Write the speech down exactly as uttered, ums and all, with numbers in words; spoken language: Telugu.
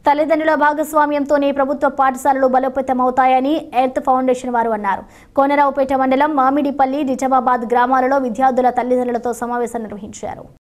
తల్లిదండ్రుల భాగస్వామ్యంతోనే ప్రభుత్వ పాఠశాలలు బలోపేతమవుతాయని ఎర్త్ ఫౌండేషన్ వారు అన్నారు. కోనరావుపేట మండలం మామిడిపల్లి, నిజామాబాద్ గ్రామాలలో విద్యార్థుల తల్లిదండ్రులతో సమావేశం నిర్వహించారు.